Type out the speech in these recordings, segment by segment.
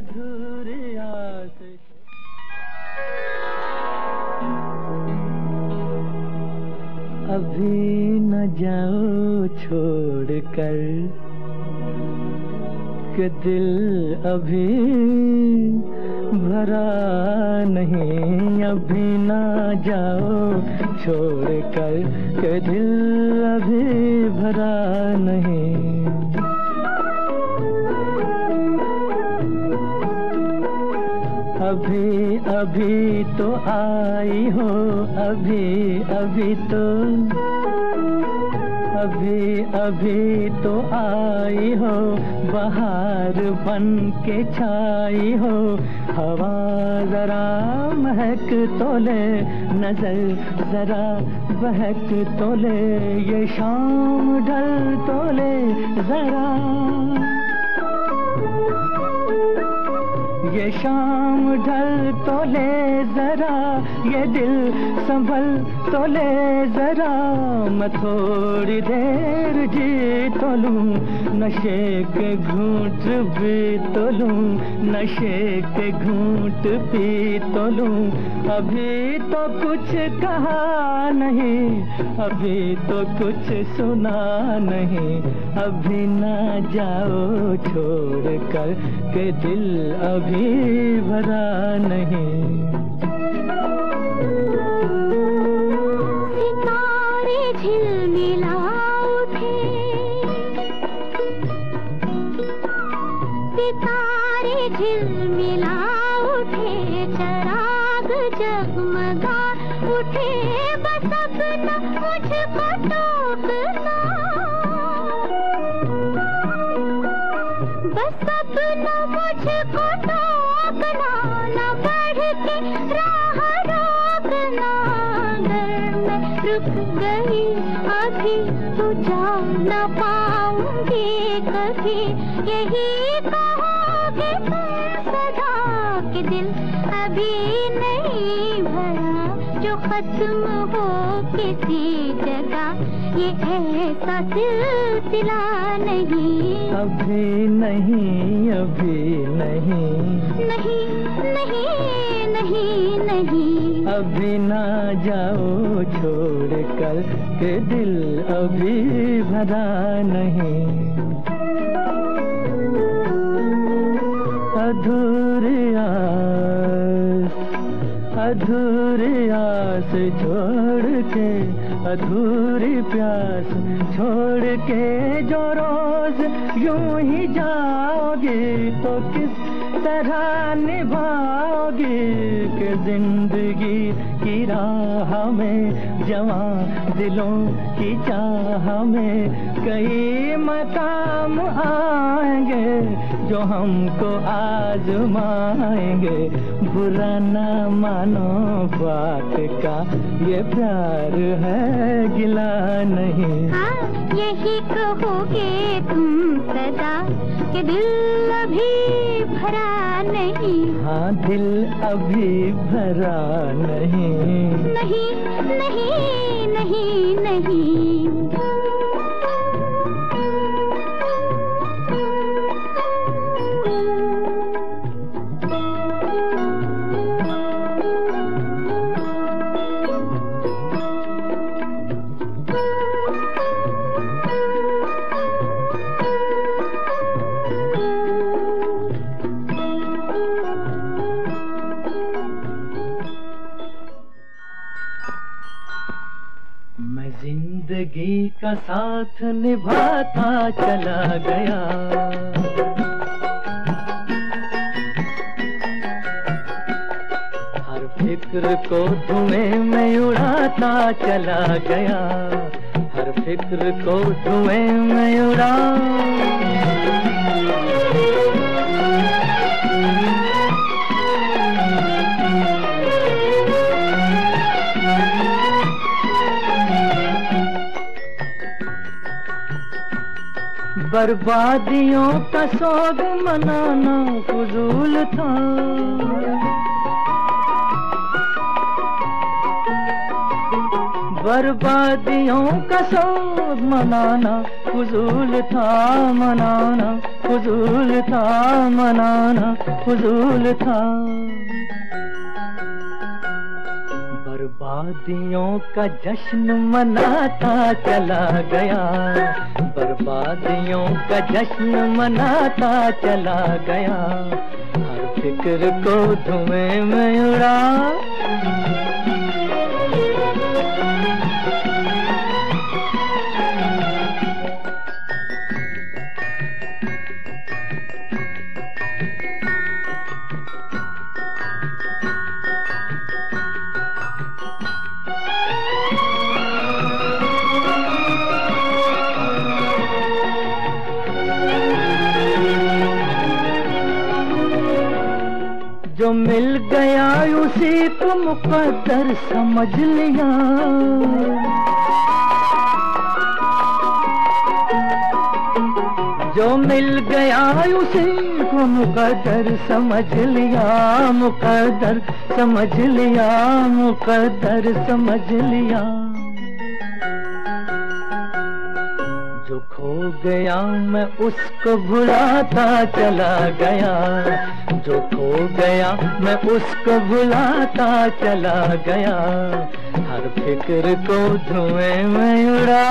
अधूरी आस। अभी न जाओ छोड़ कर कि दिल अभी भरा नहीं। अभी न जाओ छोड़ कर कि दिल अभी भरा नहीं। अभी अभी तो आई हो, अभी अभी तो, अभी अभी तो आई हो, बहार बन के छाई हो। हवा जरा महक तो ले, नजर जरा बहक तो ले, ये शाम ढल तो ले जरा, ये शाम ढल तो ले जरा, ये दिल संभल तो ले जरा। मैं थोड़ी देर जी तो लूं, नशे के घूंट भी तो लूं, नशे के घूंट पी तो लूं। अभी तो कुछ कहा नहीं, अभी तो कुछ सुना नहीं। अभी ना जाओ छोड़ कर के दिल अभी भरा नहीं। सितारे झिलमिला उठे, सितारे झिलमिला उठे, चराग जगमगा उठे। बस अपना मुझको टोकना, बस अपना मुझको टोकना, न बढ़ के राह रोकना। अगर मैं रुक गई अभी तो जा न पाऊंगी कभी, यही कहोगे तुम सदा कि दिल अभी नहीं भरा। जो खत्म हो किसी जगह ये ऐसा सिलसिला नहीं। अभी नहीं, अभी नहीं, नहीं नहीं नहीं नहीं। अभी ना जाओ छोड़ कर के दिल अभी भरा नहीं। अधूरी आस, अधूरी आस छोड़ के, अधूरी प्यास छोड़ के जो रोज यूं ही जाओगी तो किस तरह निभाओगी कि जिंदगी की राह में, जवां दिलों की चाह में कई मकाम आएंगे जो हमको आजमाएंगे। बुरा ना मानो बात का, ये प्यार है गिला नहीं। हाँ, यही कहोगे तुम सदा कि दिल अभी भरा नहीं। हाँ, दिल अभी भरा नहीं। नहीं नहीं नहीं नहीं। जिंदगी का साथ निभाता चला गया, हर फिक्र को धुएं में उड़ाता चला गया, हर फिक्र को धुएं में उड़ा। बर्बादियों का सोग मनाना फजूल था, बर्बादियों का सोग मनाना फजूल था, मनाना फजूल फजूल था, मनाना फजूल था। बर्बादियों का जश्न मनाता चला गया, बर्बादियों का जश्न मनाता चला गया। हर फिक्र को धुएं में उड़ा, जो मिल गया उसी को मुकद्दर समझ लिया। जो मिल गया उसी को मुकद्दर समझ लिया, मुकद्दर समझ लिया, मुकद्दर समझ लिया। जो खो गया मैं उसको भुलाता चला गया, जो खो गया मैं उसको भुलाता चला गया। हर फिक्र को धुएं में उड़ा,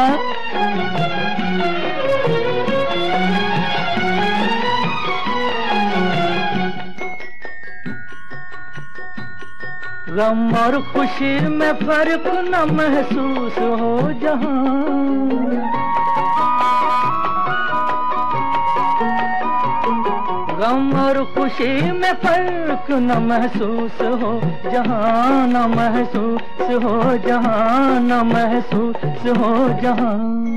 गम और खुशी में फर्क न महसूस हो जहां। गम और खुशी में फर्क न महसूस हो जहां, न महसूस हो जहां, न महसूस हो जहां।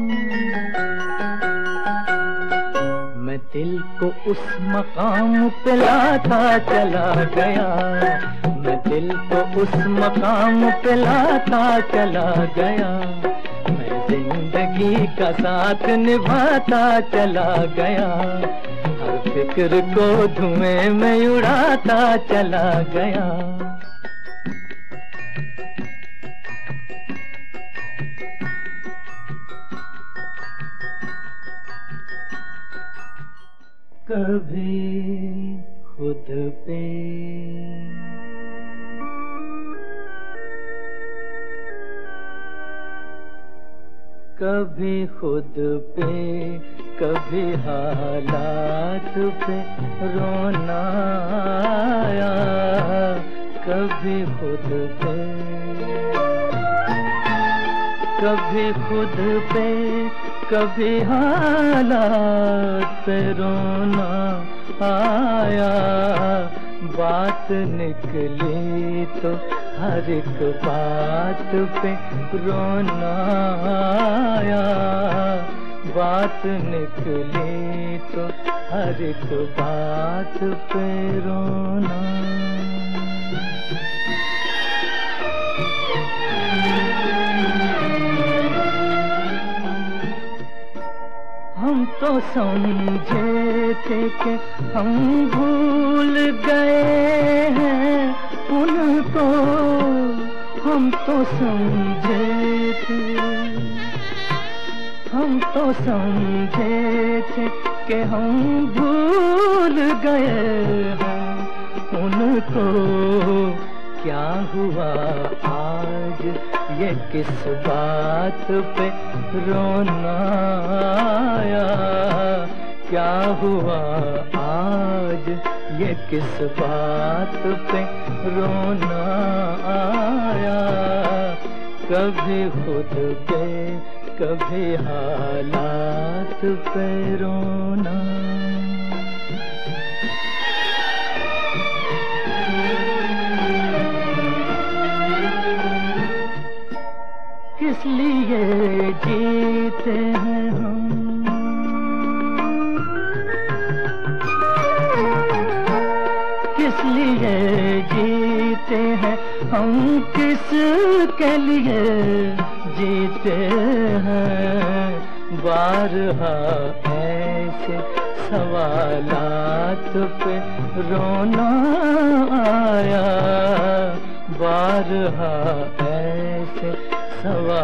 मैं दिल को उस मकाम पे लाता चला गया, मैं दिल को उस मकाम पे लाता चला गया। मैं जिंदगी का साथ निभाता चला गया, हर फिक्र को धुएं में उड़ाता चला गया। कभी खुद पे कभी खुद पे, कभी हालात पे रोना आया। कभी खुद पे, कभी खुद पे, कभी हालात पे रोना आया। बात निकली तो हर एक बात पे रोना आया। बात निकली तो हर एक बात पे रोना। हम तो समझे थे कि हम भूल गए हैं उनको, हम तो समझे थे, हम तो समझे थे कि हम भूल गए हैं उनको। क्या हुआ आज ये किस बात पे रोना आया। क्या हुआ आज ये किस बात पे रोना आया। कभी खुद पे, कभी हालात पे रोना। किस लिए जीते हैं हम, किस लिए जीते हैं हम, किस के लिए जीते हैं। बारहा ऐसे सवालात पे रोना आया। बारहा ऐसे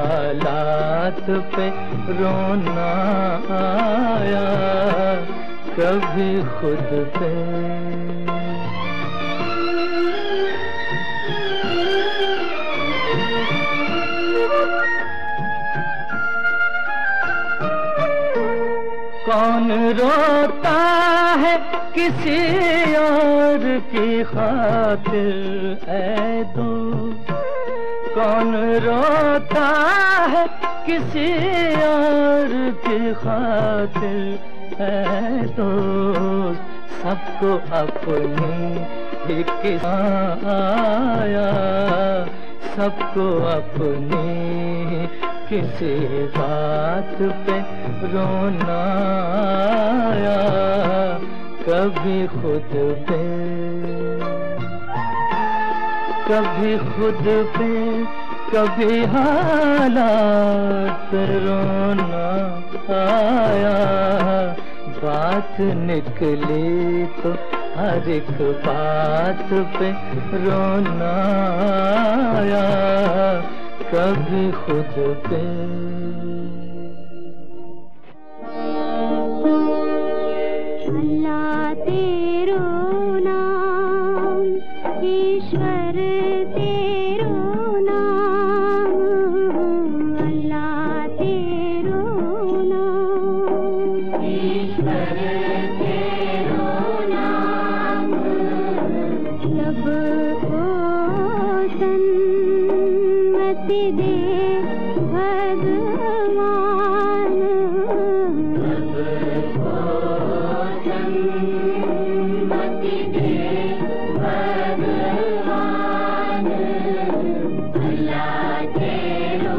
सवालात पे रोना आया। कभी खुद पे। कौन रोता है किसी और की खातिर ऐ दोस्त, कौन रोता है किसी और की खातिर ऐ दोस्त। सबको अपनी एक आया, सबको अपनी किसी बात पे रोना आया, कभी खुद पे, कभी खुद पे, कभी हालात पे रोना आया। बात निकली तो हर एक बात पे रोना आया, कभी खुद पे। अल्लाह तेरो नाम, ईश्वर तेरो नाम, अल्लाह तेरो नाम, ईश्वर तेरो नाम। सबको सन्मति दे भगवान, सबको सन्मति दे भगवान, अल्लाह तेरो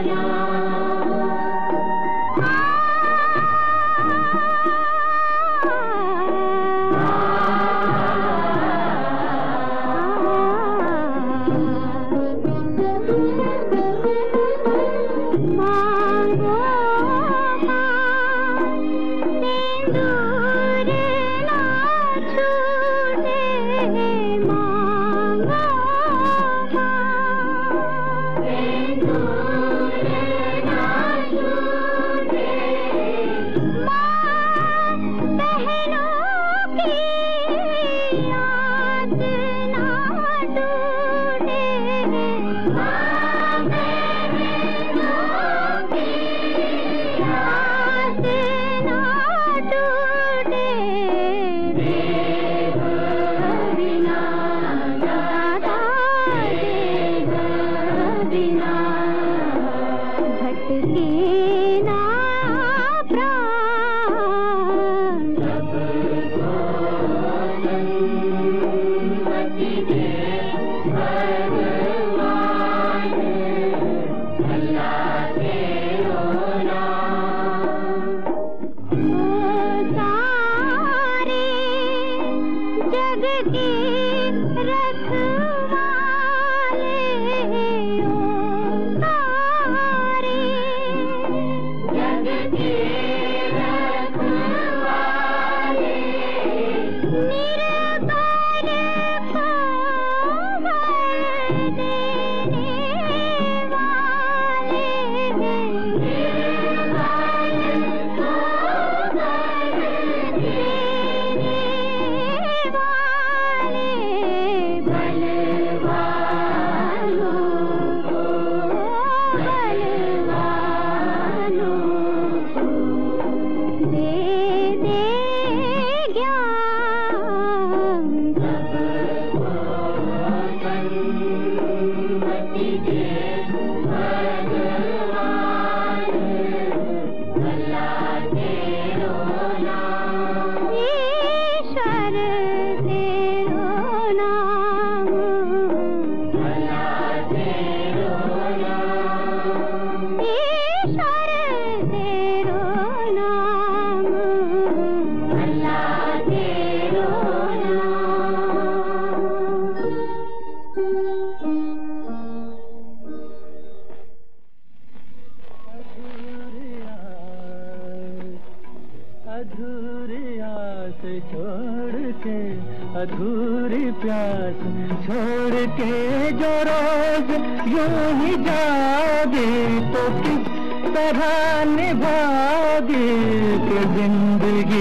अधूरी प्यास छोड़ के जो रोज यूं ही जाओगे तो किस तरह निभाओगे कि जिंदगी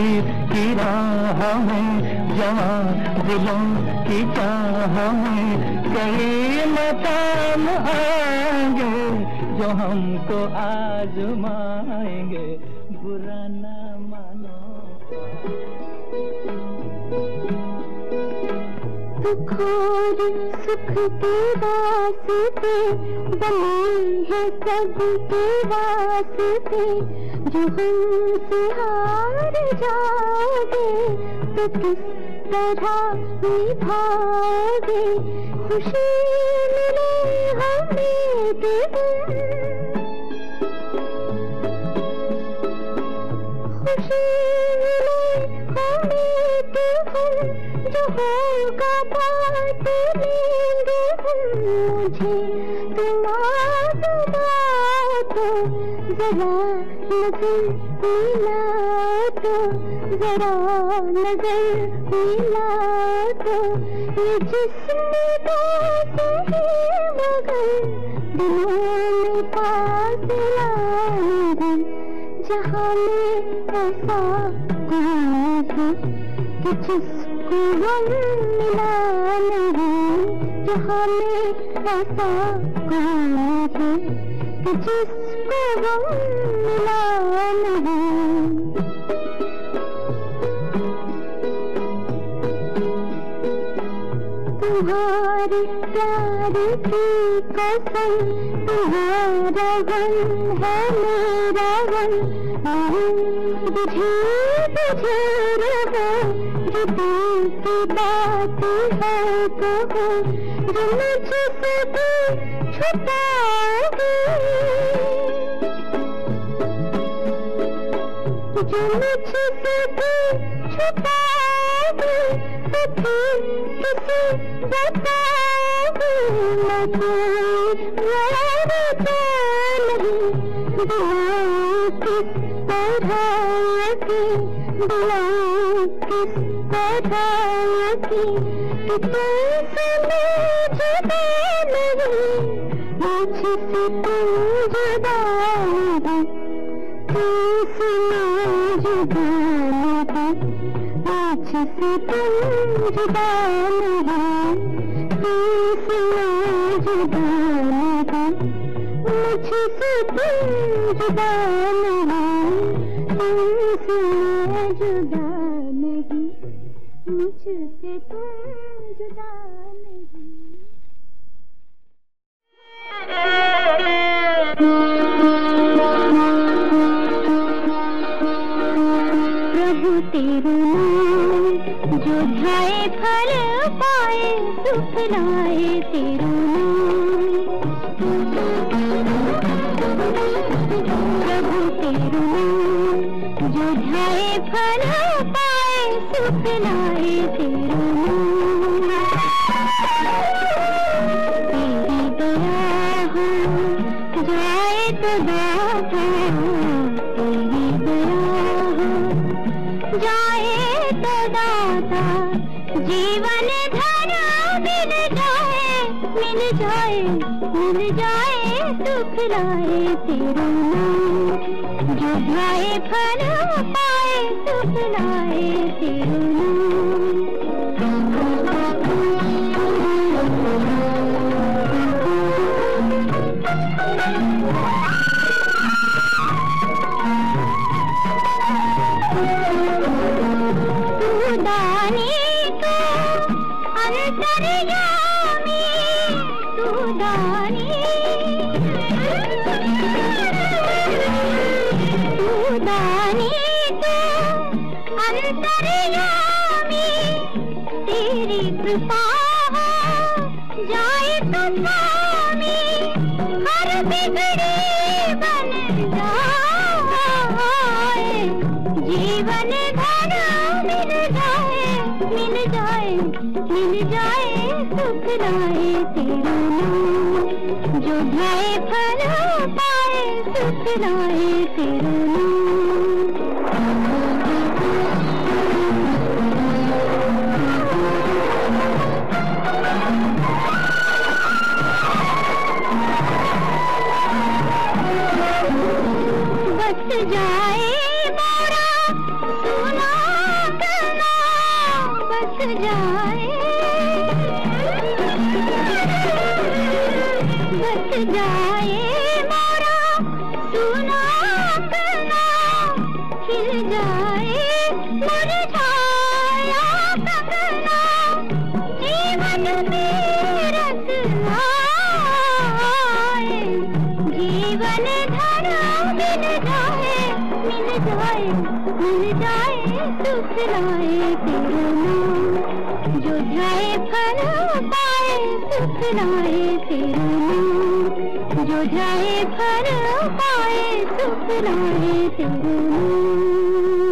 की राह में, जवां दिलों की चाह में कई मकाम आएंगे जो हमको आजमाएंगे, बुरा ना मानो। दुख और सुख के वास्ते बने हैं सबके वास्ते, जो हमसे हार जाओगे तो किस तरह निभाओगे, खुशी मिले हमें कि खुशी मिले हमें कि जो होगा बात लेंगे हम, मुझे तुम आज़मा तो जरा नजर मिला तो, जरा नजर मिला तो, ये जिस्म तो सही मगर दिलों में फासला नहीं, जहाँ में ऐसा कोई है कि जिसको हम मिला नहीं, जहाँ में ऐसा कोई है कि जिसको हम मिला नहीं। तुम्हारे प्यार की कसम, तुम्हारा गम है मेरा गम, बुझे बुझे रहो जो दिल की बात है तो हो, जो मुझसे भी छुपाओगे, जो मुझसे भी छुपाओगे तो फिर किसे बताओगे, मैं कोई यार तो नहीं, बुलाऊं किस तरह की, बुलाऊं किस तरह की, कि तुमसे मैं जुदा नहीं, मुझसे तुम जुदा नहीं, तुमसे मैं जुदा नहीं, मुझसे तुम जुदा नहीं, तुमसे मैं जुदा नहीं, मुझसे तुम जुदा नहीं, तुमसे मैं जुदा नहीं, मुझसे तुम जुदा नहीं। प्रभु तेरे नाम जो ध्याए फल पाए, सुख लाए तेरे नाम, प्रभु तेरे नाम जो ध्याए फल पाए, सुख लाए तेरे नाम, तेरी दया हो जाए तो दाता, तेरी दया हो जाए तो दाता, जीवन धन मिल जाए, मिल जाए, मिल जाए, सुख लाए तेरा नाम, जो ध्याए फल पाए, सुख लाए तेरा अंतर्यामी, तू दानी, तू दानी, तू अंतर्यामी, तेरी कृपा हो जाए तो स्वामी, हर बिगड़ी बन जाए, जीवन धन मिल जाए, मिल जाए, मिल जाए, सुख लाए तेरा नाम, जो ध्याए फल पाए, सुख लाए तेरा बस जाए मोरा सुना जाए बच जाए मोरा सुना करना खिल जाए मुरझाया कंगना जीवन में रस आए जीवन धरा मिल जाए सुख लाए तेरा नाम जो जाए फल पाए सुख लाए तेरा नाम जो जाए फल पाए सुख लाए तेरा नाम